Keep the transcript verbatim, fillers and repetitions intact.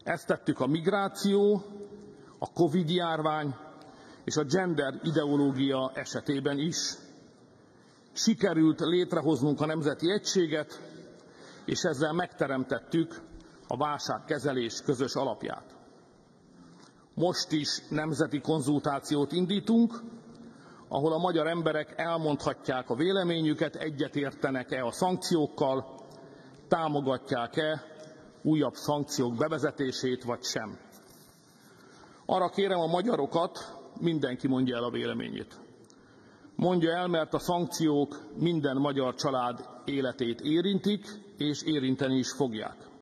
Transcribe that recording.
Ezt tettük a migráció, a Covid járvány és a gender ideológia esetében is. Sikerült létrehoznunk a nemzeti egységet, és ezzel megteremtettük a válságkezelés közös alapját. Most is nemzeti konzultációt indítunk, ahol a magyar emberek elmondhatják a véleményüket, egyetértenek-e a szankciókkal, támogatják-e újabb szankciók bevezetését, vagy sem. Arra kérem a magyarokat, mindenki mondja el a véleményét. Mondja el, mert a szankciók minden magyar család életét érintik, és érinteni is fogják.